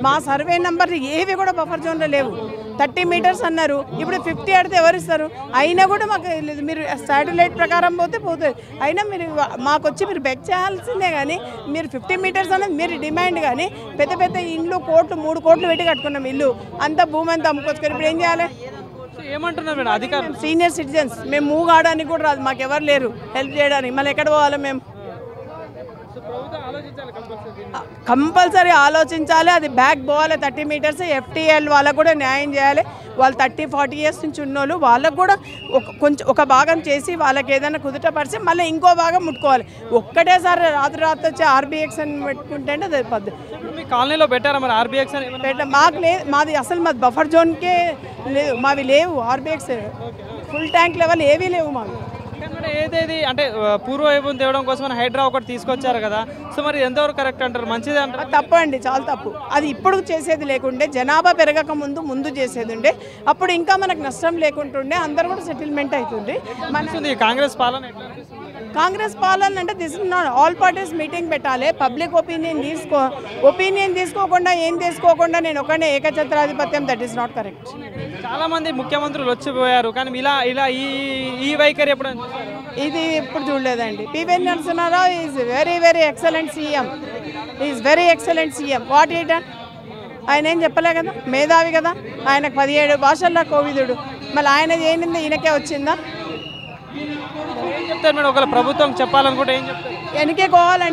మా survey number ఏవి కూడా బఫర్ జోన్లో లేవు. 30 మీటర్స్ అన్నారు, ఇప్పుడు 50 అడితే ఎవరు ఇస్తారు? అయినా కూడా మాకు మీరు శాటిలైట్ ప్రకారం పోతుంది. అయినా మీరు మాకు వచ్చి మీరు బెక్ చేయాల్సిందే కానీ మీరు 50 మీటర్స్ అనేది మీరు డిమాండ్. కానీ పెద్ద పెద్ద ఇండ్లు 3 కోట్లు పెట్టి కట్టుకున్నాం ఇల్లు, అంతా భూమి అంతా అమ్ముకొచ్చుకొని ఇప్పుడు ఏం చేయాలి? ఏమంటున్నారు మేడం అధికారులు? సీనియర్ సిటిజన్స్ మేము మూవ్ కావడానికి కూడా రాదు, మాకు ఎవరు లేరు హెల్ప్ చేయడానికి. మళ్ళీ ఎక్కడ పోవాలి మేము? కంపల్సరీ ఆలోచించాలి, అది బ్యాక్ పోవాలి. 30 మీటర్స్ FTL వాళ్ళకు కూడా న్యాయం చేయాలి. వాళ్ళు 30-40 ఇయర్స్ నుంచి ఉన్నోళ్ళు వాళ్ళకు కూడా ఒక భాగం చేసి వాళ్ళకి ఏదైనా కుదుటపరిచి మళ్ళీ ఇంకో భాగం ముట్టుకోవాలి. ఒక్కటేసారి రాత్రి వచ్చి RBX అని పెట్టుకుంటే అది పద్ధతి. మీ కాలనీలో పెట్టారా మరి RBX అని? మాకు లేదు, మాది అసలు మాది బఫర్ జోన్కే లేదు, మావి లేవు RBX. ఫుల్ ట్యాంక్ లెవెల్ ఏవీ లేవు మావి. ఏదేది అంటే పూర్వ వైభవం తేవడం కోసం హైడ్రా ఒకటి తీసుకొచ్చారు కదా, సో మరి ఎంతవరకు కరెక్ట్ అంటారు? మంచిది అంటారు? తప్పు అండి, చాలా తప్పు. అది ఇప్పుడు చేసేది లేకుండే, జనాభా పెరగక ముందు చేసేది ఉండే, అప్పుడు ఇంకా మనకు నష్టం లేకుంటుండే, అందరూ కూడా సెటిల్మెంట్ అవుతుంది. కాంగ్రెస్ పాలన కాంగ్రెస్ పాలన అంటే this is not all parties meeting పెట్టాలి, పబ్లిక్ ఒపీనియన్ తీసుకోకుండా ఏం తీసుకోకుండా నేను ఒకనే ఏకఛత్రాధిపత్యం, దట్ ఈస్ నాట్ కరెక్ట్. చాలా మంది ముఖ్యమంత్రులు వచ్చిపోయారు, కానీ ఇలా ఈ వైఖరి ఎప్పుడు? ఇది ఇప్పుడు చూడలేదండి. PV Narasimharao is very excellent CM, is very excellent CM. What he done? ఆయన ఏం చెప్పలే కదా, మేధావి కదా, ఆయనకు 17 భాషల్లో కోవిదుడు. మళ్ళీ ఆయనది ఏంది ఈయనకే వచ్చిందా? ఏం చెప్తారు మేడం ఒకవేళ ప్రభుత్వం చెప్పాలనుకుంటే ఏం చెప్తారు? వెనకే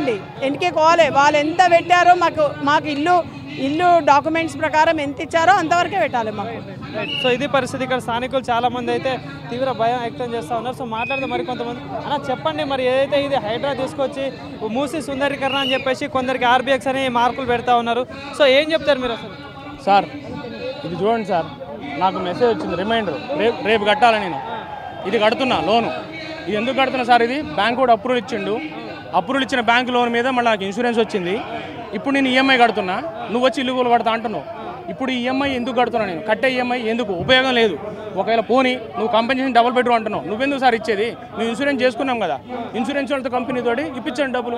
కోవాలి. వాళ్ళు ఎంత పెట్టారో మాకు ఇల్లు డాక్యుమెంట్స్ ప్రకారం ఎంత ఇచ్చారో అంతవరకే పెట్టాలి మాకు. సో ఇది పరిస్థితి. ఇక్కడ స్థానికులు చాలా మంది అయితే తీవ్ర భయం వ్యక్తం చేస్తూ ఉన్నారు. సో మాట్లాడితే మరి కొంతమంది అలా చెప్పండి, మరి ఏదైతే ఇది హైడ్రా తీసుకొచ్చి మూసి సుందరీకరణ అని చెప్పేసి కొందరికి RBX అని మార్కులు పెడతా ఉన్నారు. సో ఏం చెప్తారు మీరు అసలు? సార్ ఇది చూడండి సార్, నాకు మెసేజ్ వచ్చింది రిమైండర్, రేపు కట్టాలి. నేను ఇది కడుతున్నా లోను. ఇది ఎందుకు కడుతున్నా సార్? ఇది బ్యాంక్ కూడా అప్రూవల్ ఇచ్చిండు. అప్రూవల్ ఇచ్చిన బ్యాంక్ లోన్ మీద మళ్ళీ నాకు ఇన్సూరెన్స్ వచ్చింది. ఇప్పుడు నేను EMI కడుతున్నా, నువ్వు వచ్చి ఇల్లు కడతా అంటున్నావు. ఇప్పుడు EMI ఎందుకు కడుతున్నా? నేను కట్టే EMI ఎందుకు? ఉపయోగం లేదు. ఒకవేళ పోనీ నువ్వు కంపెన్సేషన్ డబుల్ బెడ్రూమ్ అంటున్నావు, నువ్వెందుకు సార్ ఇచ్చేది? మేము ఇన్సూరెన్స్ చేసుకున్నాం కదా, ఇన్సూరెన్స్ వాళ్ళతో కంపెనీతోటి ఇప్పించండి డబ్బులు,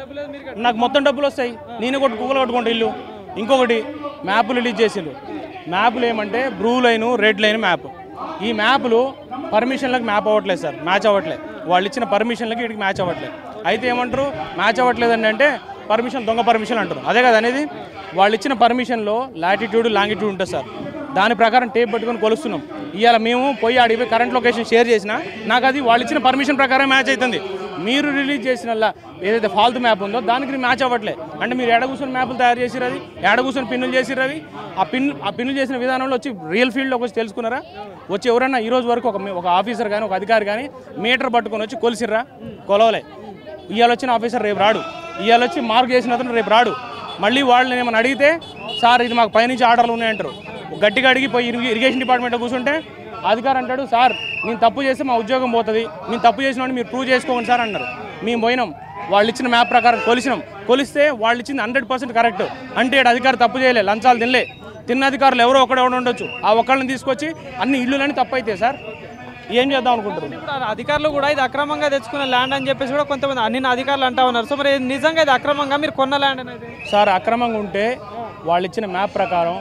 నాకు మొత్తం డబ్బులు వస్తాయి. నేను గూగుల్ కట్టుకుంటా ఇల్లు. ఇంకొకటి మ్యాప్లు రిలీజ్ చేసిండు. మ్యాప్లు ఏమంటే blue line, red line map. ఈ మ్యాప్లు పర్మిషన్లకు మ్యాప్ అవ్వట్లేదు సార్, మ్యాచ్ అవ్వట్లేదు. వాళ్ళు ఇచ్చిన పర్మిషన్లకి వీటికి మ్యాచ్ అవ్వట్లేదు. అయితే ఏమంటారు, మ్యాచ్ అవ్వట్లేదండి అంటే దొంగ పర్మిషన్ అంటారు. అదే కదా అనేది. వాళ్ళు ఇచ్చిన పర్మిషన్లో లాటిట్యూడ్ లాంగిట్యూడ్ ఉంటుంది సార్, దాని ప్రకారం టేప్ పట్టుకొని కొలుస్తున్నాం. ఇవాళ మేము పోయి అడిగి కరెంట్ లొకేషన్ షేర్ చేసినా నాకు అది వాళ్ళు ఇచ్చిన పర్మిషన్ ప్రకారం మ్యాచ్ అవుతుంది. మీరు రిలీజ్ చేసిన ఏదైతే ఫాల్తు మ్యాప్ ఉందో దానికి మ్యాచ్ అవ్వట్లేదు. అంటే మీరు ఎడ కూర్చొని మ్యాప్లు తయారు చేసిరు, అది ఎడ కూర్చొని పిన్నులు చేసిరు. అవి ఆ పిన్నులు చేసిన విధానంలో వచ్చి రియల్ ఫీల్డ్లోకి వచ్చి తెలుసుకున్నారా? వచ్చి ఎవరన్నా ఈరోజు వరకు ఒక ఆఫీసర్ కానీ ఒక అధికారి కానీ మీటర్ పట్టుకొని వచ్చి కొలిసిర్రా? కొలవలే. ఇవాళ వచ్చిన ఆఫీసర్ రేపు రాడు, ఇవాళ వచ్చి మార్క్ చేసిన అతను రేపు రాడు. మళ్ళీ వాళ్ళని ఏమైనా అడిగితే సార్ ఇది మాకు పైనుంచి ఆర్డర్లు ఉన్నాయంటారు. గట్టిగా అడిగి పోయి ఇరిగేషన్ డిపార్ట్మెంట్లో కూర్చుంటే అధికారి అంటాడు, సార్ నేను తప్పు చేస్తే మా ఉద్యోగం పోతుంది, నేను తప్పు చేసిన మీరు ప్రూవ్ చేసుకోండి సార్ అన్నారు. మేము పోయినాం, వాళ్ళు ఇచ్చిన మ్యాప్ ప్రకారం కొలిస్తే వాళ్ళు ఇచ్చింది 100% కరెక్ట్. అంటే అధికారి తప్పు చేయలే, లంచాలు తిన్న అధికారులు ఎవరో ఒకడే ఉండొచ్చు, ఆ ఒక్కళ్ళని తీసుకొచ్చి అన్ని ఇళ్ళులని తప్పు అయితే సార్ ఏం చేద్దాం అనుకుంటారు? ఇప్పుడు అధికారులు కూడా ఇది అక్రమంగా తెచ్చుకున్న ల్యాండ్ అని చెప్పేసి కూడా కొంతమంది అన్ని అధికారులు అంటా ఉన్నారు. సో మరి నిజంగా ఇది అక్రమంగా మీరు కొన్న ల్యాండ్ అనేది? సార్ అక్రమంగా ఉంటే వాళ్ళు ఇచ్చిన మ్యాప్ ప్రకారం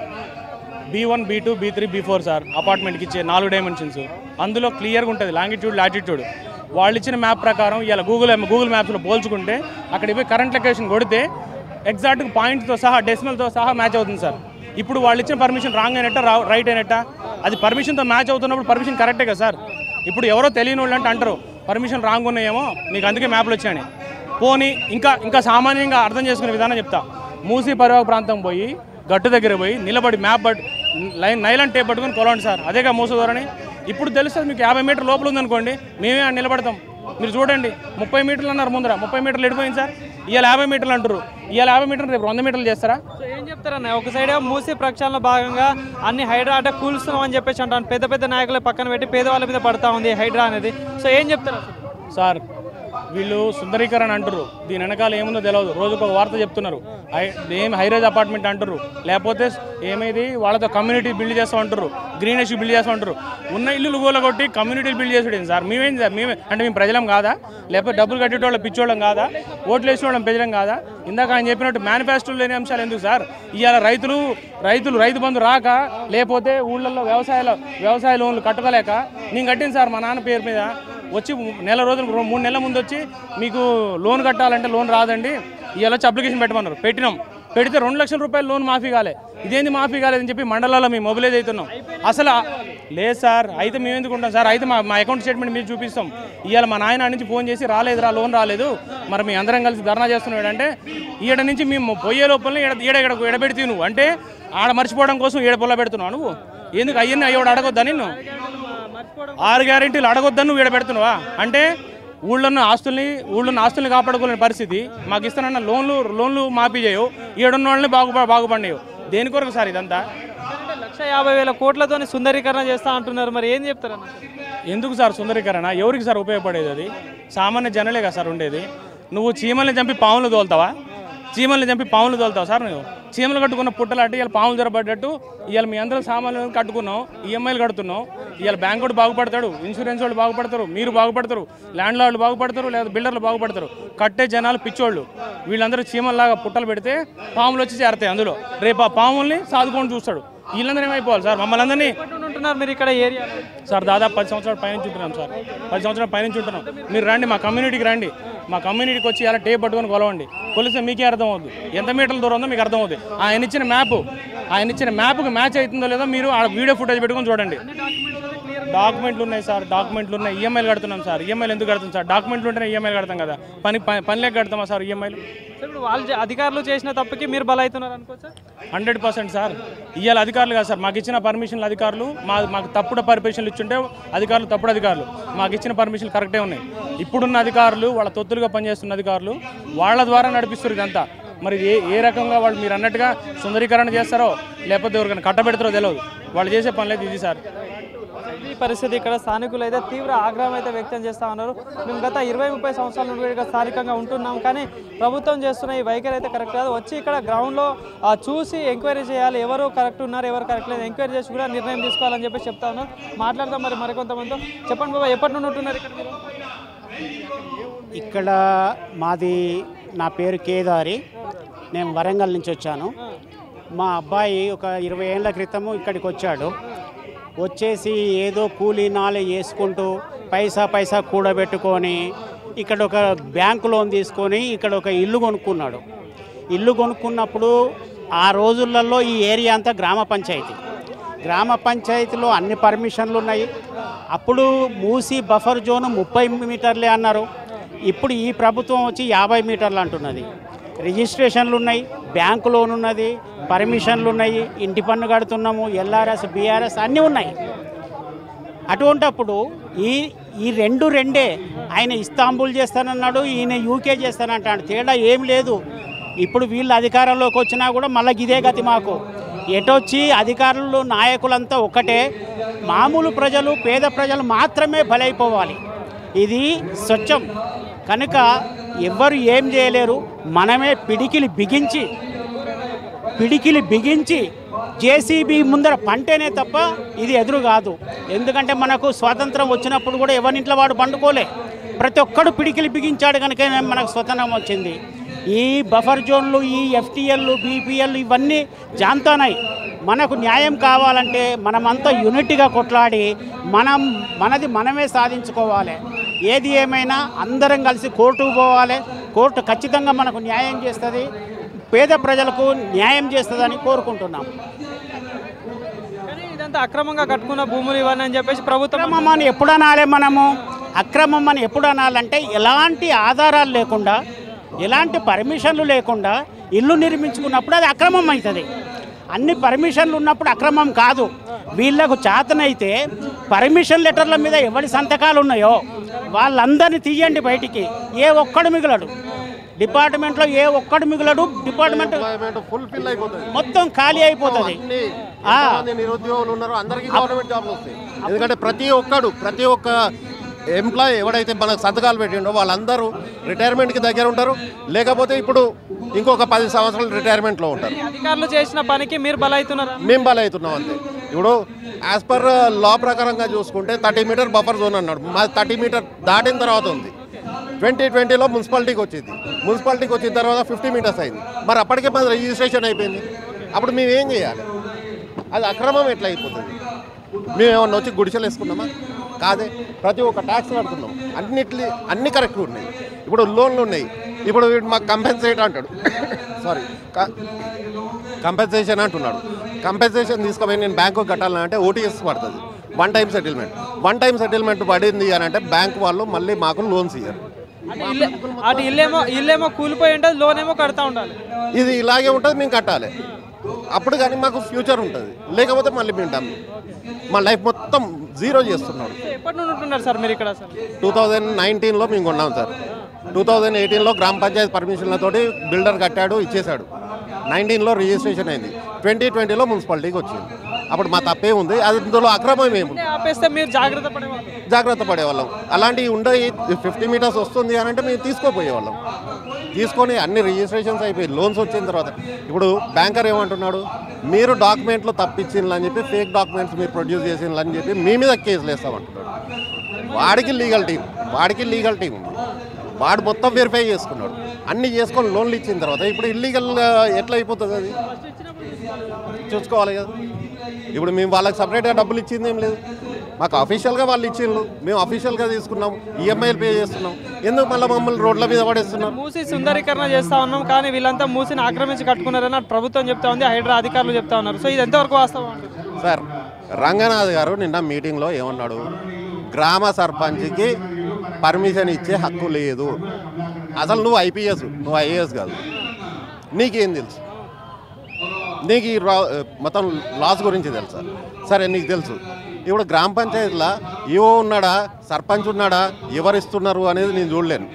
B1, B2, B3, B4 sir అపార్ట్మెంట్కి ఇచ్చే 4 డైమెన్షన్స్, అందులో క్లియర్గా ఉంటుంది లాంగిట్యూడ్ లాటిట్యూడ్. వాళ్ళు ఇచ్చిన మ్యాప్ ప్రకారం ఇలా గూగుల్ మ్యాప్స్లో పోల్చుకుంటే అక్కడికి పోయి కరెంట్ లొకేషన్ కొడితే ఎగ్జాక్ట్గా పాయింట్తో సహా డెసిమల్తో సహా మ్యాచ్ అవుతుంది సార్. ఇప్పుడు వాళ్ళు ఇచ్చిన పర్మిషన్ రాంగ్ అయినట్ట రైట్ అయినట్ట? అది పర్మిషన్తో మ్యాచ్ అవుతున్నప్పుడు పర్మిషన్ కరెక్టే కదా సార్. ఇప్పుడు ఎవరో తెలియని వాళ్ళు అంటే అంటారు పర్మిషన్ రాంగ్ ఉన్నాయేమో మీకు అందుకే మ్యాప్లు వచ్చాయని. పోనీ ఇంకా సామాన్యంగా అర్థం చేసుకునే విధానం చెప్తా. మూసీ పరివాహక ప్రాంతం పోయి గట్టు దగ్గర పోయి నిలబడి మ్యాప్ నైలాన్ టేప్ పట్టుకొని కొలండి సార్, అదేగా మూసధోరణి. ఇప్పుడు తెలుస్తుంది మీకు 50 మీటర్ లోపల ఉందనుకోండి, మేమే నిలబడతాం. మీరు చూడండి 30 మీటర్లు అన్నారు ముందర, 30 మీటర్లు ఎడిపోయింది సార్. ఇవాళ 50 మీటర్లు అంటారు, ఇవాళ 50 మీటర్లు రేపు 100 మీటర్లు చేస్తారా? సో ఏం చెప్తారన్న, ఒక సైడ్ మూసీ ప్రక్షాళన భాగంగా అన్ని హైడ్రా అంటే కూల్స్తున్నాం అని చెప్పేసి అంటాను. పెద్ద నాయకులే పక్కన పెట్టి పేదవాళ్ళ మీద పడతా ఉంది హైడ్రా అనేది. సో ఏం చెప్తారు సార్? వీళ్ళు సుందరీకరణ అంటారు, దీని వెనకాల ఏముందో తెలియదు. రోజుకు ఒక వార్త చెప్తున్నారు, ఏం హైరేజ్ అపార్ట్మెంట్ అంటారు, లేకపోతే ఏమైంది వాళ్ళతో కమ్యూనిటీ బిల్డ్ చేస్తూ అంటారు. గ్రీనెస్ బిల్డ్ చేస్తామంటారు. ఉన్న ఇల్లు కూలగొట్టి కమ్యూనిటీలు బిల్డ్ చేసేది సార్. మేమేం సార్, అంటే మేము ప్రజలం కాదా? లేకపోతే డబ్బులు కట్టేటోళ్ళ పిచ్చోళ్ళం కాదా? ఓట్లు వేసేవాళ్ళం ప్రజలం కాదా? ఇందాక ఆయన చెప్పినట్టు మేనిఫెస్టోలో లేని అంశాలు ఎందుకు సార్? ఇవాళ రైతు బంధు రాక, లేకపోతే ఊళ్ళల్లో వ్యవసాయ లోన్లు కట్టుకోలేక నేను కట్టింది సార్ మా నాన్న పేరు మీద. వచ్చి 3 నెలల ముందు వచ్చి మీకు లోన్ కట్టాలంటే లోన్ రాదండి, ఇవాళ వచ్చి అప్లికేషన్ పెట్టమన్నారు. పెడితే 2 లక్షల రూపాయలు లోన్ మాఫీ కాలే. ఇదేంది మాఫీ కాలేదని చెప్పి మండలాల్లో మేము మొబిలైజ్ అవుతున్నాం. అసలు లేదు సార్, అయితే మేము ఎందుకు ఉంటాం సార్? అయితే మా అకౌంట్ స్టేట్మెంట్ మీరు చూపిస్తాం. ఇవాళ మా నాయన నుంచి ఫోన్ చేసి లోన్ రాలేదు, మరి మీ అందరం కలిసి ధర్నా చేస్తున్నాడు అంటే ఈడ నుంచి మేము పోయే లోపల ఎడబెడితే నువ్వు అంటే ఆడ మర్చిపోవడం కోసం ఈడ పొల్ల పెడుతున్నావు నువ్వు. ఎందుకు అయ్యని అయ్యోడు అడగొద్దా నిన్ను? 6 గ్యారెంటీలు అడగొద్దని నువ్వు ఈడ పెడుతున్నావా? అంటే ఊళ్ళో ఆస్తుల్ని కాపాడుకోలేని పరిస్థితి. మాకు ఇస్తానన్న లోన్లు మాఫీ చేయవు, ఈడున్న వాళ్ళని బాగుపడినావు. దేని కొరకు సార్ ఇదంతా? 1,50,000 కోట్లతో సుందరీకరణ చేస్తా అంటున్నారు, మరి ఏం చెప్తారన్న? ఎందుకు సార్ సుందరీకరణ? ఎవరికి సార్ ఉపయోగపడేది? అది సామాన్య జనలే కదా సార్ ఉండేది. నువ్వు చీమల్ని చంపి పాములు తోలుతావా సార్? నువ్వు చీమలు కట్టుకున్న పుట్టలు అట్టు ఇవాళ పాములు జరబడ్డట్టు ఇవాళ మీ అందరూ సామాన్లు కట్టుకున్నాం, ఈఎంఐలు కడుతున్నాం. ఇవాళ బ్యాంక్ కూడా బాగుపడతాడు, ఇన్సూరెన్స్ వాళ్ళు బాగుపడతారు, మీరు బాగుపడతారు, ల్యాండ్ లార్డ్లు బాగుపడతారు, లేదా బిల్డర్లు బాగుపడతారు. కట్టే జనాలు పిచ్చోళ్ళు. వీళ్ళందరూ చీమల్లాగా పుట్టలు పెడితే పాములు వచ్చి చేరతాయి అందులో. రేపు ఆ పాముల్ని సాదుకొని చూస్తాడు. వీళ్ళందరూ ఏమైపోవాలి సార్? మమ్మల్ని అందరినీ ఉంటున్నారు మీరు ఇక్కడ ఏరియా సార్. దాదాపు 10 సంవత్సరాల పైనుంచి ఉంటున్నాం సార్. 10 సంవత్సరాల పైనుంచి ఉంటున్నాం. మీరు రండి, మా కమ్యూనిటీకి రండి. మా కమ్యూనిటీకి వచ్చి ఇలా టేప్ పట్టుకొని కొలవండి. కొలిస్తే మీకే అర్థం అవుతుంది, ఎంత మీటర్ల దూరం ఉందో మీకు అర్థం అవుతుంది. ఆయన ఇచ్చిన మ్యాప్కి మ్యాచ్ అవుతుందో లేదో మీరు ఆ వీడియో ఫుటేజ్ పెట్టుకొని చూడండి. డాక్యుమెంట్లు ఉన్నాయి సార్, డాక్యుమెంట్లు ఉన్నాయి. ఈఎంఐలు కడుతున్నాం సార్. ఈఎంఐలు ఎందుకు కడుతున్నాం సార్? డాక్యుమెంట్లు ఉంటేనే ఈఎంఐలు కడతాం కదా. పని లేక కడతామా సార్ ఈఎంఐలు? ఇప్పుడు వాళ్ళు అధికారులు చేసిన తప్పుకి మీరు బలవుతున్నారు అనుకోవచ్చా? 100% సార్. ఇవాళ అధికారులు కాదు సార్, మాకు ఇచ్చిన పర్మిషన్లు అధికారులు మాకు తప్పుడు పర్మిషన్లు ఇచ్చుంటే అధికారులు తప్పుడు అధికారులు. మాకు ఇచ్చిన పర్మిషన్లు కరెక్టే ఉన్నాయి. ఇప్పుడున్న అధికారులు వాళ్ళ తొత్తులుగా పనిచేస్తున్న అధికారులు వాళ్ళ ద్వారా నడిపిస్తారు ఇదంతా. మరి ఏ రకంగా వాళ్ళు మీరు అన్నట్టుగా సుందరీకరణ చేస్తారో లేకపోతే ఎవరికైనా కట్టబెడతారో తెలియదు. వాళ్ళు చేసే పనులేదు ఇది సార్. ఈ పరిస్థితి ఇక్కడ స్థానికులు అయితే తీవ్ర ఆగ్రహం అయితే వ్యక్తం చేస్తూ ఉన్నారు. మేము గత 20-30 సంవత్సరాల నుండి ఇక్కడ స్థానికంగా ఉంటున్నాం, కానీ ప్రభుత్వం చేస్తున్న ఈ వైఖరి అయితే కరెక్ట్ కాదు. వచ్చి ఇక్కడ గ్రౌండ్లో చూసి ఎంక్వైరీ చేయాలి, ఎవరు కరెక్ట్ ఉన్నారు ఎవరు కరెక్ట్ లేదు ఎంక్వైరీ చేసి కూడా నిర్ణయం తీసుకోవాలని చెప్పి చెప్తా ఉన్నారు. మాట్లాడతాం మరికొంతమందితో. చెప్పండి బాబా, ఎప్పటి నుండి ఉంటున్నారు ఇక్కడ మీరు? ఇక్కడ నా పేరు కేదారి, నేను వరంగల్ నుంచి వచ్చాను. మా అబ్బాయి ఒక 20 ఏళ్ల క్రితము ఇక్కడికి వచ్చాడు. వచ్చేసి ఏదో కూలీ నాలే వేసుకుంటూ పైసా కూడబెట్టుకొని ఇక్కడ ఒక బ్యాంకు లోన్ తీసుకొని ఇక్కడ ఒక ఇల్లు కొనుక్కున్నాడు. ఇల్లు కొనుక్కున్నప్పుడు ఆ రోజులలో ఈ ఏరియా అంతా గ్రామ పంచాయతీలో అన్ని పర్మిషన్లు ఉన్నాయి. అప్పుడు మూసి బఫర్ జోను 30 మీటర్లే అన్నారు. ఇప్పుడు ఈ ప్రభుత్వం వచ్చి 50 మీటర్లు అంటున్నది. రిజిస్ట్రేషన్లు ఉన్నాయి, బ్యాంకు లోన్ ఉన్నది, పర్మిషన్లు ఉన్నాయి, ఇంటి పన్ను కడుతున్నాము, ఎల్ఆర్ఎస్ బీఆర్ఎస్ అన్నీ ఉన్నాయి. అటువంటప్పుడు ఈ రెండే ఆయన ఇస్తాంబుల్ చేస్తానన్నాడు, ఈయన యూకే చేస్తానంటాడు. తేడా ఏం లేదు. ఇప్పుడు వీళ్ళు అధికారంలోకి వచ్చినా కూడా మళ్ళీ ఇదే గతి మాకు. ఎటొచ్చి అధికారులు నాయకులంతా ఒకటే, మామూలు ప్రజలు పేద ప్రజలు మాత్రమే బలైపోవాలి. ఇది స్వచ్ఛం కనుక ఎవ్వరు ఏం చేయలేరు. మనమే పిడికిలి బిగించి జేసీబీ ముందర పంటేనే తప్ప ఇది ఎదురు కాదు. ఎందుకంటే మనకు స్వాతంత్రం వచ్చినప్పుడు కూడా ఎవరింట్లో వాడు పండుకోలే, ప్రతి ఒక్కడు పిడికిలి బిగించాడు కనుక మనకు స్వతంత్రం వచ్చింది. ఈ బఫర్ జోన్లు, ఈ ఎఫ్టీఎల్లు, బీపీఎల్ ఇవన్నీ జాంతానాయి. మనకు న్యాయం కావాలంటే మనమంతా యూనిటీగా కొట్లాడి మనది మనమే సాధించుకోవాలి. ఏది ఏమైనా అందరం కలిసి కోర్టుకు పోవాలి. కోర్టు ఖచ్చితంగా మనకు న్యాయం చేస్తుంది, పేద ప్రజలకు న్యాయం చేస్తుందని కోరుకుంటున్నాం. ఇదంతా అక్రమంగా కట్టుకున్న భూములు ఇవన్నీ అని చెప్పేసి ప్రభుత్వం అక్రమం అని ఎప్పుడు అనాలి? అక్రమం అని ఎప్పుడు అనాలంటే ఎలాంటి ఆధారాలు లేకుండా, ఎలాంటి పర్మిషన్లు లేకుండా ఇల్లు నిర్మించుకున్నప్పుడు అది అక్రమం అవుతుంది. అన్ని పర్మిషన్లు ఉన్నప్పుడు అక్రమం కాదు. వీళ్ళకు చేతనైతే పర్మిషన్ లెటర్ల మీద ఎవరి సంతకాలు ఉన్నాయో వాళ్ళందరినీ తీయండి బయటికి. ఏ ఒక్కడు మిగలడు డిపార్ట్మెంట్లో, ఏ ఒక్కడు మిగలడు. డిపార్ట్మెంట్ ఫుల్ఫిల్ అయిపోతుంది, మొత్తం ఖాళీ అయిపోతుంది. నిరుద్యోగులు ఉన్నారు అందరికీ గవర్నమెంట్ జాబ్లు వస్తాయి. ఎందుకంటే ప్రతి ఒక్క ఎంప్లాయీ ఎవడైతే మనకు సంతకాలు పెట్టిండో వాళ్ళందరూ రిటైర్మెంట్కి దగ్గర ఉంటారు. లేకపోతే ఇప్పుడు ఇంకొక 10 సంవత్సరాలు రిటైర్మెంట్లో ఉంటారు. అధికారులు చేసిన పనికి మీరు బలవుతున్నారు? మేము బలవుతున్నాం అంతే. ఇప్పుడు యాజ్ పర్ లా ప్రకారంగా చూసుకుంటే 30 మీటర్ బఫర్ జోన్ అన్నాడు. మా 30 మీటర్ దాటిన తర్వాత ఉంది. 2020లో మున్సిపాలిటీకి వచ్చింది. మున్సిపాలిటీకి వచ్చిన తర్వాత 50 మీటర్స్ అయింది. మరి అప్పటికే మన రిజిస్ట్రేషన్ అయిపోయింది. అప్పుడు మేము ఏం చేయాలి? అది అక్రమం ఎట్లా అయిపోతుంది? మేము ఏమన్నా వచ్చి గుడిసెలు వేసుకున్నామా? కాదే. ప్రతి ఒక్క ట్యాక్స్ కడుతున్నాం. అన్ని కరెక్ట్గా ఉన్నాయి. ఇప్పుడు లోన్లు ఉన్నాయి. ఇప్పుడు వీడు మాకు కంపెన్సేట్ అంటాడు. సారీ, కంపెన్సేషన్ అంటున్నాడు. కంపెన్సేషన్ తీసుకుపోయి నేను బ్యాంకు కట్టాలంటే ఓటీఎస్ పడుతుంది. వన్ టైం సెటిల్మెంట్ పడింది అని అంటే బ్యాంక్ వాళ్ళు మళ్ళీ మాకు లోన్స్ ఇయ్యారు. అటు ఇల్లేమో కూలిపోయి ఉంటుంది, లోన్ ఏమో కడతా ఉండాలి. ఇది ఇలాగే ఉంటుంది, మేము కట్టాలి. అప్పుడు కానీ మాకు ఫ్యూచర్ ఉంటుంది. లేకపోతే మళ్ళీ వింటాం. మా లైఫ్ మొత్తం జీరో చేస్తున్నాడు. ఎప్పటి నుండి ఉంటున్నారు సార్ మీరు ఇక్కడ? 2019లో మేము కొన్నాం సార్. 2018లో గ్రామ పంచాయతీ పర్మిషన్లతోటి బిల్డర్ కట్టాడు, ఇచ్చేశాడు. 19లో రిజిస్ట్రేషన్ అయింది. 2020లో మున్సిపాలిటీకి వచ్చింది. అప్పుడు మా తప్పే ఉంది. అది ఇందులో అక్రమం ఏముంది? ఆపేస్తే మీరు జాగ్రత్త పడేవాళ్ళం. అలాంటివి ఉండే 50 మీటర్స్ వస్తుంది అని అంటే మేము తీసుకోపోయేవాళ్ళం. తీసుకొని అన్ని రిజిస్ట్రేషన్స్ అయిపోయి లోన్స్ వచ్చిన తర్వాత ఇప్పుడు బ్యాంకర్ ఏమంటున్నాడు, మీరు డాక్యుమెంట్లు తప్పించిందని చెప్పి ఫేక్ డాక్యుమెంట్స్ మీరు ప్రొడ్యూస్ చేసిందని చెప్పి మీ మీద కేసులు వేస్తామంటున్నాడు. వాడికి లీగల్ టీం ఉంది. వాడు మొత్తం వెరిఫై చేసుకున్నాడు. అన్నీ చేసుకొని లోన్లు ఇచ్చిన తర్వాత ఇప్పుడు ఇల్లీగల్ ఎట్లా అయిపోతుంది? అది చూసుకోవాలి కదా. ఇప్పుడు మేము వాళ్ళకి సపరేట్గా డబ్బులు ఇచ్చింది ఏం లేదు. మాకు అఫీషియల్గా వాళ్ళు ఇచ్చిండ్రు, మేము అఫీషియల్గా తీసుకున్నాం, ఈఎంఐలు పే చేస్తున్నాం. ఎందుకు మళ్ళీ మమ్మల్ని రోడ్ల మీద పడేస్తున్నాం? మూసి సుందరీకరణ చేస్తా ఉన్నాం, కానీ వీళ్ళంతా మూసిని ఆక్రమించి కట్టుకున్నారని ప్రభుత్వం చెప్తా ఉంది, హైడ్రా అధికారులు చెప్తా ఉన్నారు. సో ఇది ఎంతవరకు వాస్తవం? సార్, రంగనాథ్ గారు నిన్న మీటింగ్లో ఏమన్నాడు, గ్రామ సర్పంచ్కి పర్మిషన్ ఇచ్చే హక్కు లేదు. అసలు నువ్వు ఐపీఎస్, నువ్వు ఐఏఎస్ కాదు, నీకేం తెలుసు? నీకు ఈ మొత్తం లాస్ గురించి తెలుసా? సరే, నీకు తెలుసు. ఇప్పుడు గ్రామ పంచాయతీలో ఈవో ఉన్నాడా, సర్పంచ్ ఉన్నాడా, ఎవరు ఇస్తున్నారు అనేది నేను చూడలేను.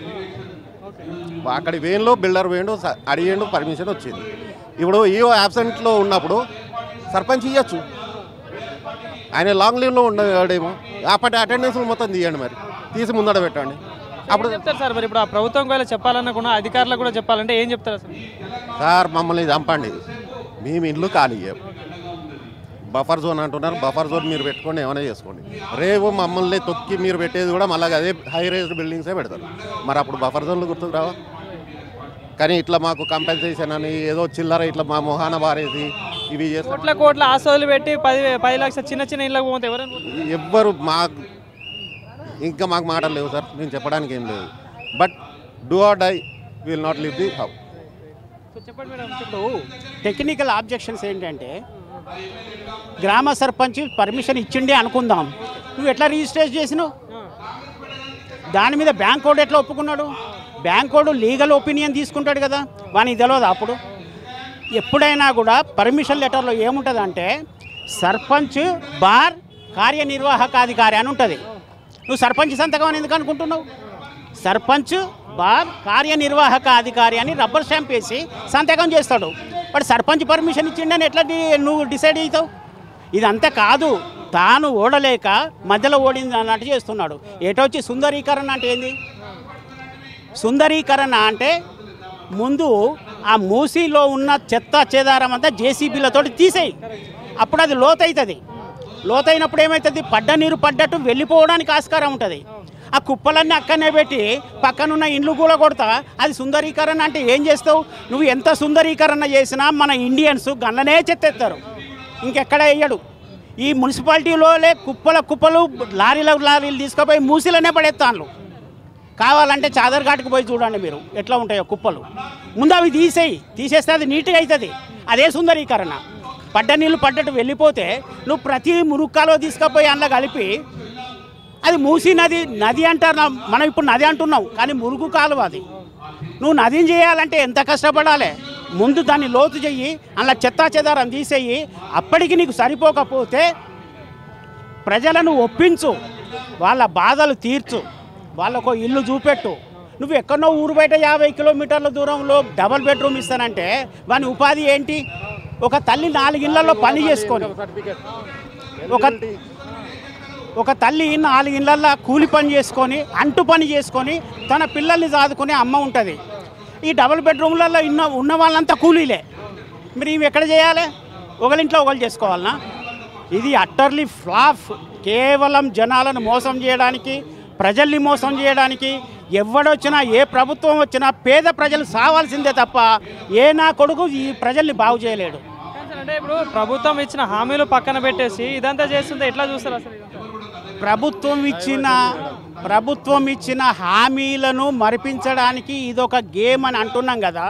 అక్కడి వేయంలో బిల్డర్ వేయండు, అడిగేండు, పర్మిషన్ వచ్చింది. ఇప్పుడు ఈవో యాబ్సెంట్లో ఉన్నప్పుడు సర్పంచ్ ఇవ్వచ్చు. ఆయన లాంగ్ లీవ్లో ఉండేమో, అప్పటి అటెండెన్స్ మొత్తం తీయండి, మరి తీసి ముందడ పెట్టండి. అప్పుడు చెప్తారు సార్. మరి ఇప్పుడు ఆ ప్రభుత్వం కూడా చెప్పాలన్నా కూడా అధికారులకు కూడా చెప్పాలంటే ఏం చెప్తారు అసలు? సార్, మమ్మల్ని చంపండి, మేము ఇల్లు ఖాళీ చేయం. బఫర్ జోన్ అంటున్నారు. బఫర్ జోన్ మీరు పెట్టుకోండి, ఏమైనా చేసుకోండి. రేపు మమ్మల్ని తొక్కి మీరు పెట్టేది కూడా మళ్ళీ అదే హై రైజ్డ్ బిల్డింగ్సే పెడతారు. మరి అప్పుడు బఫర్ జోన్లు గుర్తుకు రావా? కానీ ఇట్లా మాకు కంపెన్సేషన్ అని ఏదో చిల్లర ఇట్లా మా మొహాన బారేసి ఇవి చేస్తారు. కోట్ల ఆశలు పెట్టి 10 లక్షల చిన్న ఇళ్ళకు పోతే ఎవ్వరు ఇంకా మాకు మాటలు లేవు సార్, నేను చెప్పడానికి ఏం లేదు. But do or die, will not leave the house. చెప్పండి మేడం. ఇప్పుడు టెక్నికల్ ఆబ్జెక్షన్స్ ఏంటంటే, గ్రామ సర్పంచ్ పర్మిషన్ ఇచ్చిండే అనుకుందాం, నువ్వు ఎట్లా రిజిస్టర్ చేసినావు? దాని మీద బ్యాంక్ కోడ్ ఎట్లా ఒప్పుకున్నాడు? బ్యాంక్ కోడ్ లీగల్ ఒపీనియన్ తీసుకుంటాడు కదా, వానికి తెలియదు. అప్పుడు ఎప్పుడైనా కూడా పర్మిషన్ లెటర్లో ఏముంటుంది అంటే సర్పంచ్ బార్ కార్యనిర్వాహకాధికారి అని ఉంటుంది. నువ్వు సర్పంచ్ సంతకం అని ఎందుకు అనుకుంటున్నావు? సర్పంచ్ బార్ కార్యనిర్వాహకాధికారి అని రబ్బర్ స్టాంప్ వేసి సంతకం చేస్తాడు. వాడు సర్పంచ్ పర్మిషన్ ఇచ్చిండని ఎట్లా నువ్వు డిసైడ్ అవుతావు? ఇదంతా కాదు, తాను ఓడలేక మధ్యలో ఓడింది అన్నట్టు చేస్తున్నాడు. ఏటొచ్చి సుందరీకరణ అంటే ఏంది? సుందరీకరణ అంటే ముందు ఆ మూసీలో ఉన్న చెత్త చెదారం అంతా జేసీబీలతో తీసేయి, అప్పుడు అది లోతవుతుంది. లోతైనప్పుడు ఏమవుతుంది? పడ్డ నీరు పడ్డట్టు వెళ్ళిపోవడానికి ఆస్కారం ఉంటుంది. ఆ కుప్పలన్నీ అక్కడనే పెట్టి పక్కనున్న ఇండ్లు కూడా కొడతా, అది సుందరీకరణ అంటే ఏం చేస్తావు? నువ్వు ఎంత సుందరీకరణ చేసినా మన ఇండియన్స్ గన్ననే చెత్తెత్తారు, ఇంకెక్కడ వేయడు. ఈ మున్సిపాలిటీలోనే కుప్పలు లారీలు తీసుకుపోయి మూసీలనే పడేస్తాను. కావాలంటే చాదర్ఘాట్కి పోయి చూడండి మీరు ఎట్లా ఉంటాయో కుప్పలు. ముందు అవి తీసేస్తే అది నీట్గా అవుతుంది. అదే సుందరీకరణ. పడ్డ నీళ్ళు పడ్డట్టు వెళ్ళిపోతే నువ్వు ప్రతి మురుక్కాలో తీసుకుపోయి అందులో కలిపి అది మూసీ నది అంటారు. మనం ఇప్పుడు నది అంటున్నాం, కానీ మురుగు కాలువ అది. నువ్వు నదిని చేయాలంటే ఎంత కష్టపడాలి? ముందు దాన్ని లోతు చెయ్యి, అందులో చెత్తా చెదారం తీసేయి. అప్పటికి నీకు సరిపోకపోతే ప్రజలను ఒప్పించు, వాళ్ళ బాధలు తీర్చు, వాళ్ళకు ఇల్లు చూపెట్టు. నువ్వు ఎక్కడో ఊరు బయట 50 కిలోమీటర్ల దూరంలో డబల్ బెడ్రూమ్ ఇస్తానంటే వాని ఉపాధి ఏంటి? ఒక తల్లి 4 ఇళ్లలో పని చేసుకొని, ఒక తల్లి 4 ఇళ్లల్లో కూలి పని చేసుకొని, అంటు పని చేసుకొని తన పిల్లల్ని సాదుకునే అమ్మ ఉంటుంది. ఈ డబుల్ బెడ్రూమ్లలో ఉన్న వాళ్ళంతా కూలీలే. మరి ఇవి ఎక్కడ చేయాలి? ఒకరింట్లో ఒకరు చేసుకోవాలనా? ఇది అట్టర్లీ ఫ్లాప్. కేవలం జనాలను మోసం చేయడానికి, ప్రజల్ని మోసం చేయడానికి. ఎవడొచ్చినా, ఏ ప్రభుత్వం వచ్చినా పేద ప్రజలు సావాల్సిందే తప్ప ఏ నా కొడుకు ఈ ప్రజల్ని బాగు చేయలేడు. అంటే ఇప్పుడు ప్రభుత్వం ఇచ్చిన హామీలు పక్కన పెట్టేసి ఇదంతా చేస్తుంటే ఎట్లా చూస్తారు అసలు? ప్రభుత్వం ఇచ్చిన హామీలను మరిపించడానికి ఇదొక గేమ్ అని అంటున్నాం కదా.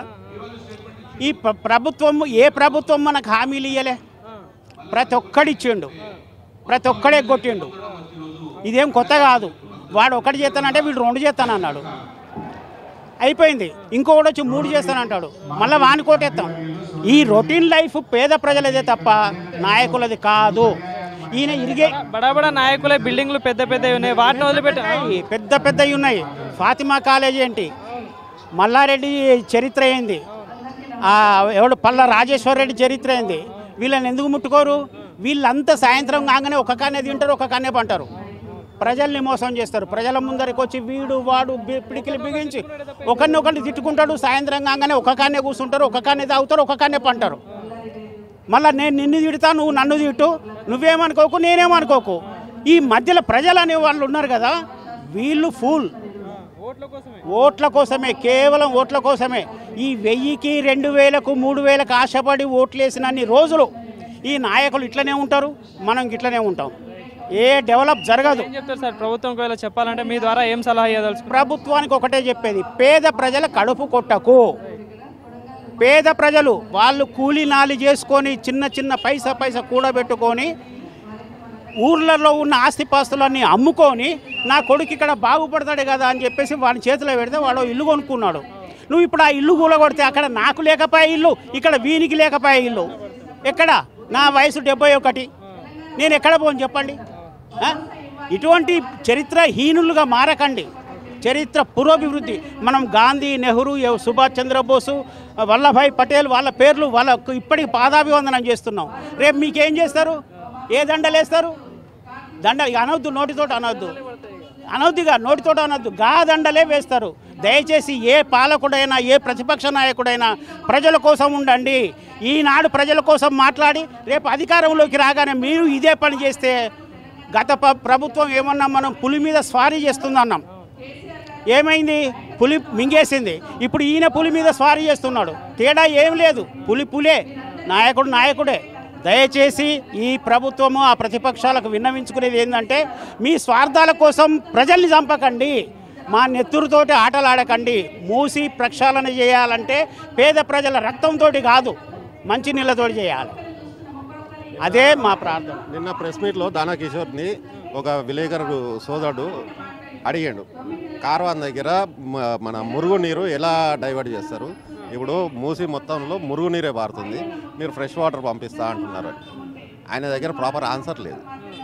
ఈ ఏ ప్రభుత్వం మనకు హామీలు ఇయ్యలే? ప్రతి ఒక్కడిచ్చిండు, ప్రతి ఒక్కడే కొట్టిండు. ఇదేం కొత్త కాదు. వాడు ఒకటి చేస్తానంటే వీడు 2 చేస్తానన్నాడు, అయిపోయింది. ఇంకొకటి వచ్చి 3 చేస్తానంటాడు, మళ్ళీ వాని కోటేస్తాం. ఈ రొటీన్ లైఫ్ పేద ప్రజలదే తప్ప నాయకులది కాదు. ఈయన ఇరిగే బడా నాయకులే బిల్డింగ్లు పెద్ద పెద్దవి ఉన్నాయి, వాటిని వదిలిపెట్టాయి. పెద్ద పెద్దవి ఉన్నాయి. ఫాతిమా కాలేజీ ఏంటి, మల్లారెడ్డి చరిత్ర ఏంది, ఎవడు పల్ల రాజేశ్వర్ రెడ్డి చరిత్ర ఏంది. వీళ్ళని ఎందుకు ముట్టుకోరు? వీళ్ళంతా సాయంత్రం కాగానే ఒక కానే తింటారు, ఒక కానే పంటారు. ప్రజల్ని మోసం చేస్తారు. ప్రజల ముందరికి వచ్చి వీడు వాడు పిడికిలు బిగించి ఒకరిని తిట్టుకుంటాడు. సాయంత్రం కాగానే ఒక కానే కూర్చుంటారు, ఒక కానే తాగుతారు, ఒక కానే పంటారు. మళ్ళీ నేను నిన్ను తిడతా, నువ్వు నన్ను తిట్టు, నువ్వేమనుకోకు నేనేమనుకోకు. ఈ మధ్యలో ప్రజలు అనే వాళ్ళు ఉన్నారు కదా, వీళ్ళు ఫూల్. ఓట్ల కోసమే, కేవలం ఓట్ల కోసమే. ఈ 1000కి 2000కు 3000కు ఆశపడి ఓట్లేసినన్ని రోజులు ఈ నాయకులు ఇట్లనే ఉంటారు, మనం ఇట్లనే ఉంటాం. ఏ డెవలప్ జరగదు. ఏం చెప్తారు సార్ ప్రభుత్వం ఒకవేళ చెప్పాలంటే? మీ ద్వారా ఏం సలహా ఇవ్వదలుచు? ప్రభుత్వానికి ఒకటే చెప్పేది, పేద ప్రజల కడుపు కొట్టకు. పేద ప్రజలు వాళ్ళు కూలీ నాలి చేసుకొని చిన్న చిన్న పైసా కూడబెట్టుకొని ఊర్లలో ఉన్న ఆస్తిపాస్తులన్నీ అమ్ముకొని నా కొడుకు ఇక్కడ బాగుపడతాడు కదా అని చెప్పేసి వాడి చేతిలో పెడితే వాడు ఇల్లు కొనుక్కున్నాడు. నువ్వు ఇప్పుడు ఆ ఇల్లు కూలగొడితే అక్కడ నాకు లేకపోయే ఇల్లు, ఇక్కడ వీనికి లేకపోయే ఇల్లు. ఎక్కడ? నా వయసు 71, నేను ఎక్కడ పోను చెప్పండి? ఇటువంటి చరిత్రహీనులుగా మారకండి. చరిత్ర పురోభివృద్ధి. మనం గాంధీ, నెహ్రూ, సుభాష్ చంద్రబోసు, వల్లభాయ్ పటేల్ వాళ్ళ పేర్లు వాళ్ళకు ఇప్పటికి పాదాభివందనం చేస్తున్నాం. రేపు మీకేం చేస్తారు? ఏ దండలేస్తారు? దండ అనొద్దు, నోటితోటి అనొద్దుగా నోటితోటి అనొద్దు, గా దండలే వేస్తారు. దయచేసి ఏ పాలకుడైనా, ఏ ప్రతిపక్ష నాయకుడైనా ప్రజల కోసం ఉండండి. ఈనాడు ప్రజల కోసం మాట్లాడి రేపు అధికారంలోకి రాగానే మీరు ఇదే పని చేస్తే, గత ప్రభుత్వం ఏమన్నా మనం పులి మీద స్వారీ చేస్తుందన్నాం, ఏమైంది? పులి మింగేసింది. ఇప్పుడు ఈయన పులి మీద స్వారీ చేస్తున్నాడు. తేడా ఏం లేదు, పులే, నాయకుడు నాయకుడే. దయచేసి ఈ ప్రభుత్వము ఆ ప్రతిపక్షాలకు విన్నవించుకునేది ఏంటంటే, మీ స్వార్థాల కోసం ప్రజల్ని చంపకండి, మా నెత్తురుతోటి ఆటలాడకండి. మూసి ప్రక్షాళన చేయాలంటే పేద ప్రజల రక్తంతో కాదు, మంచి నీళ్ళతోటి చేయాలి. అదే మా ప్రార్థన. నిన్న ప్రెస్ మీట్లో దానా కిషోర్ని ఒక విలేకరు సోదరుడు అడిగాడు, కార్వాన్ దగ్గర మన మురుగునీరు ఎలా డైవర్ట్ చేస్తారు, ఇప్పుడు మూసి మొత్తంలో మురుగునీరే పారుతుంది, మీరు ఫ్రెష్ వాటర్ పంపిస్తా అంటున్నారు. ఆయన దగ్గర ప్రాపర్ ఆన్సర్ లేదు.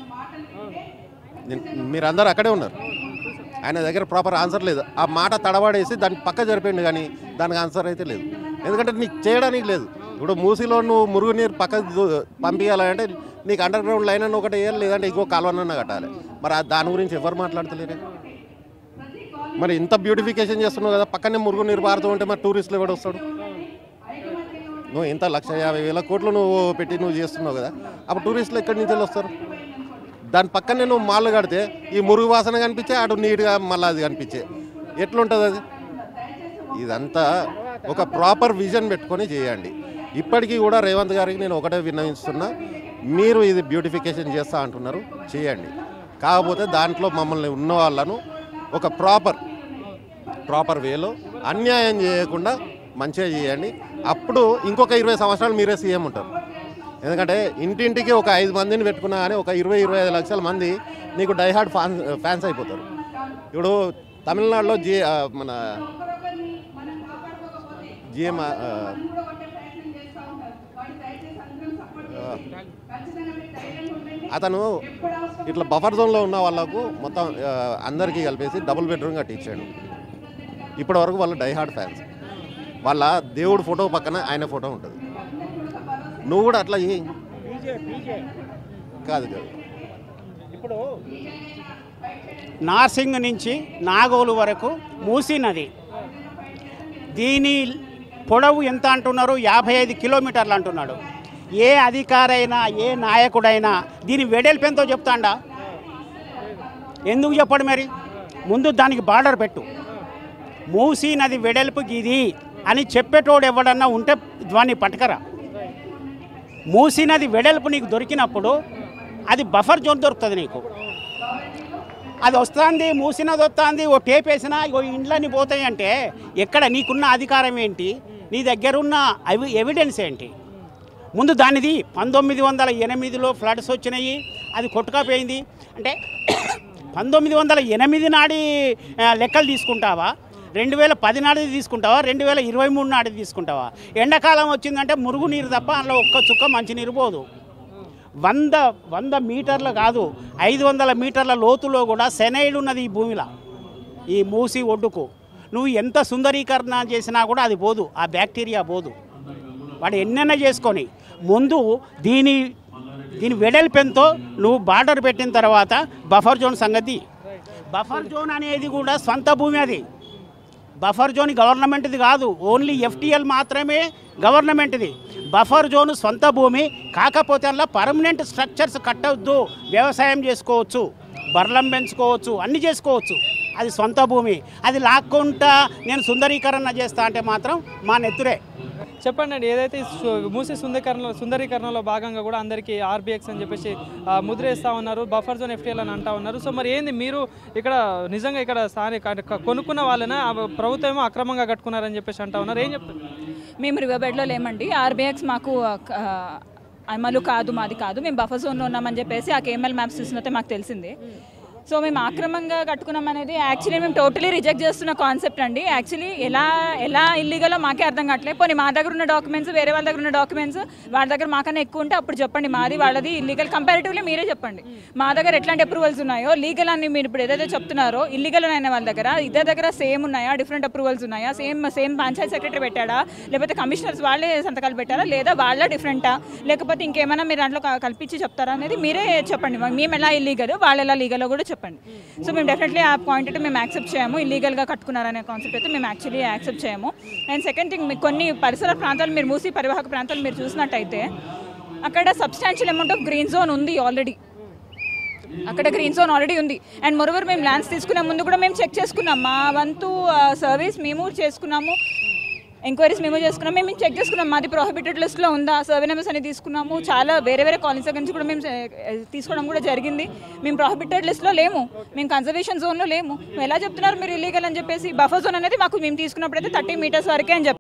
మీరందరూ అక్కడే ఉన్నారు, ఆయన దగ్గర ప్రాపర్ ఆన్సర్ లేదు. ఆ మాట తడబడేసి దానికి పక్క జరిపోయింది, కానీ దానికి ఆన్సర్ అయితే లేదు. ఎందుకంటే నీకు చేయడానికి లేదు. ఇప్పుడు మూసిలో నువ్వు మురుగునీరు పక్కకు పంపించాలంటే నీకు అండర్ గ్రౌండ్ లైన్ అని ఒకటి వేయాలి, లేదంటే ఇంకో కాలువనన్నా కట్టాలి. మరి దాని గురించి ఎవరు మాట్లాడతలేరే? మరి ఇంత బ్యూటిఫికేషన్ చేస్తున్నావు కదా, పక్కనే మురుగునీరు పారుతూ ఉంటే మరి టూరిస్టులు ఎవడు వస్తాడు? నువ్వు ఇంత 1,50,000 కోట్లు నువ్వు పెట్టి నువ్వు చేస్తున్నావు కదా, అప్పుడు టూరిస్టులు ఎక్కడి నుంచి వస్తారు? దాని పక్కనే నువ్వు మాల్ కడితే ఈ మురుగు వాసన కనిపించే, అటు నీట్గా మళ్ళీ అది కనిపించే, ఎట్లుంటుంది అది? ఇదంతా ఒక ప్రాపర్ విజన్ పెట్టుకొని చేయండి. ఇప్పటికీ కూడా రేవంత్ గారికి నేను ఒకటే విన్నవిస్తున్నా, మీరు ఇది బ్యూటిఫికేషన్ చేస్తా అంటున్నారు, చేయండి. కాకపోతే దాంట్లో మమ్మల్ని ఉన్న వాళ్ళను ఒక ప్రాపర్ వేలో అన్యాయం చేయకుండా మంచిగా చేయండి. అప్పుడు ఇంకొక 20 సంవత్సరాలు మీరే సీఎం ఉంటారు. ఎందుకంటే ఇంటింటికి ఒక 5 మందిని పెట్టుకున్నా కానీ ఒక 20-25 లక్షల మంది నీకు డైహార్డ్ ఫ్యాన్స్ అయిపోతారు. ఇప్పుడు తమిళనాడులో మన జిఎం అతను ఇట్లా బఫర్ జోన్లో ఉన్న వాళ్ళకు మొత్తం అందరికీ కలిపేసి డబుల్ బెడ్రూమ్ కట్టించాడు. ఇప్పటి వరకు వాళ్ళ డైహార్డ్ ఫ్యాన్స్. వాళ్ళ దేవుడు ఫోటో పక్కన ఆయన ఫోటో ఉంటుంది. నువ్వు కూడా అట్లా కాదు. ఇప్పుడు నార్సింగ్ నుంచి నాగోలు వరకు మూసీ నది, దీని పొడవు ఎంత అంటున్నారు? 55 కిలోమీటర్లు అంటున్నాడు. ఏ అధికారైనా ఏ నాయకుడైనా దీని వెడల్పెంతో చెప్తాడా? ఎందుకు చెప్పడు మరి? ముందు దానికి బార్డర్ పెట్టు. మూసీ నది వెడల్పుకి ఇది అని చెప్పేటోడు ఎవడన్నా ఉంటే దాన్ని పట్టుకరా. మూసీ నది వెడల్పు నీకు దొరికినప్పుడు అది బఫర్ జోన్ దొరుకుతుంది నీకు. అది వస్తుంది, మూసీ నది వస్తుంది, ఓ టేప్ వేసినా ఓ ఇండ్లన్నీ పోతాయి అంటే ఎక్కడ నీకున్న అధికారం ఏంటి? నీ దగ్గరున్న ఎవిడెన్స్ ఏంటి? ముందు దానిది 1908లో ఫ్లడ్స్ వచ్చినాయి, అది కొట్టుకపోయింది అంటే 1908 నాడి లెక్కలు తీసుకుంటావా? 2010 నాటిది తీసుకుంటావా? 2023 నాటిది తీసుకుంటావా? ఎండాకాలం వచ్చిందంటే మురుగునీరు తప్ప అందులో ఒక్క చుక్క మంచినీరు పోదు. 100 మీటర్లు కాదు, 500 మీటర్ల లోతులో కూడా సెనైడ్ ఉన్నది ఈ భూమిలో, ఈ మూసి ఒడ్డుకు. నువ్వు ఎంత సుందరీకరణ చేసినా కూడా అది పోదు, ఆ బ్యాక్టీరియా పోదు. వాడు ఎన్నైనా చేసుకొని ముందు దీని వెడల్పెంతో నువ్వు బార్డర్ పెట్టిన తర్వాత బఫర్ జోన్ సంగతి. బఫర్ జోన్ అనేది కూడా సొంత భూమి. అది బఫర్ జోన్ గవర్నమెంట్ది కాదు, ఓన్లీ ఎఫ్టీఎల్ మాత్రమే గవర్నమెంట్ది. బఫర్ జోన్ సొంత భూమి, కాకపోతే అలా పర్మనెంట్ స్ట్రక్చర్స్ కట్టవద్దు. వ్యవసాయం చేసుకోవచ్చు, బర్లం పెంచుకోవచ్చు, అన్నీ చేసుకోవచ్చు. అది సొంత భూమి. అది లాక్కుంటా నేను సుందరీకరణ చేస్తా అంటే మాత్రం మా నెత్తురే. చెప్పండి, ఏదైతే మూసీ సుందరీకరణలో భాగంగా కూడా అందరికీ ఆర్బీఎక్స్ అని చెప్పేసి ముద్ర వేస్తూ ఉన్నారు, బఫర్ జోన్ ఎఫ్టీఎల్ అని అంటూ ఉన్నారు. సో మరి ఏంది మీరు ఇక్కడ నిజంగా ఇక్కడ కొనుక్కున్న వాళ్ళైనా ప్రభుత్వం ఏమో అక్రమంగా కట్టుకున్నారని చెప్పేసి అంటూ ఉన్నారు, ఏం చెప్తారు? మేము రివర్బెడ్లో లేమండి. ఆర్బీఎక్స్ మాకు అమలు కాదు, మాది కాదు. మేము బఫర్ జోన్లో ఉన్నామని చెప్పేసి ఆ కేఎంఎల్ మ్యాప్స్ చూసినట్టే మాకు తెలిసింది. సో మేము ఆక్రమంగా కట్టుకున్నాం అనేది యాక్చువల్లీ మేము టోటలీ రిజెక్ట్ చేస్తున్న కాన్సెప్ట్ అండి. యాక్చువల్లీ ఎలా ఇల్లీగలో మాకే అర్థం కావట్లేదు. పోనీ మా దగ్గర ఉన్న డాక్యుమెంట్స్, వేరే వాళ్ళ దగ్గర ఉన్న డాక్యుమెంట్స్ వాళ్ళ దగ్గర మాకన్నా ఎక్కువ ఉంటే అప్పుడు చెప్పండి, మాది వాళ్ళది ఇల్లీగల్ కంపారిటివ్లీ మీరే చెప్పండి. మా దగ్గర ఎట్లాంటి అప్రూవల్స్ ఉన్నాయో, లీగల్ అని మీరు ఇప్పుడు ఏదైతే చెప్తున్నారో ఇల్లీగల్ అయిన వాళ్ళ దగ్గర ఇద్దరి దగ్గర సేమ్ ఉన్నాయా, డిఫరెంట్ అప్రూవల్స్ ఉన్నాయా, సేమ్ పంచాయత్ సెక్రటరీ పెట్టాడా, లేకపోతే కమిషనర్స్ వాళ్ళే సంతకాలు పెట్టారా, లేదా వాళ్ళ డిఫరెంటా, లేకపోతే ఇంకేమైనా మీరు దాంట్లో కల్పించి చెప్తారా అనేది మీరే చెప్పండి. మేము ఎలా ఇల్లీగల్, వాళ్ళు ఎలా లీగలో కూడా చెప్పండి. సో మేము డెఫినెట్లీ ఆ పాయింట్ అయితే మేము యాక్సెప్ట్ చేయము. ఇల్లీగల్గా కట్టుకున్నారనే కాన్సెప్ట్ అయితే మేము యాక్చువల్లీ యాక్సెప్ట్ చేయము. అండ్ సెకండ్ థింగ్, మీకు కొన్ని పరిసర ప్రాంతాలు మీరు మూసీ పరివాహక ప్రాంతాలు మీరు చూసినట్టయితే అక్కడ substantial amount of green zone ఉంది ఆల్రెడీ. అక్కడ గ్రీన్ జోన్ ఆల్రెడీ ఉంది. అండ్ మోరోవర్ మేము ల్యాండ్స్ తీసుకునే ముందు కూడా మేము చెక్ చేసుకున్నాం. మా వంతు సర్వీస్ మేము చేసుకున్నాము, ఎంక్వైరీస్ మేము చేసుకున్నాం, మేము చెక్ చేసుకున్నాం మాది ప్రొహిబిటెడ్ లిస్ట్లో ఉందా, సర్వే నెంబర్స్ అని తీసుకున్నాము. చాలా వేరే కాలనీస్ దగ్గర నుంచి కూడా మేము తీసుకోవడం కూడా జరిగింది. మేము ప్రొహిబిటెడ్ లిస్ట్లో లేము, మేము కన్జర్వేషన్ జోన్లో లేము. ఎలా చెప్తున్నారు మీరు ఇల్లీగల్ అని చెప్పేసి? బఫర్ జోన్ అనేది మాకు మేము తీసుకున్నప్పుడు అయితే 30 మీటర్స్ వరకే అని చెప్పి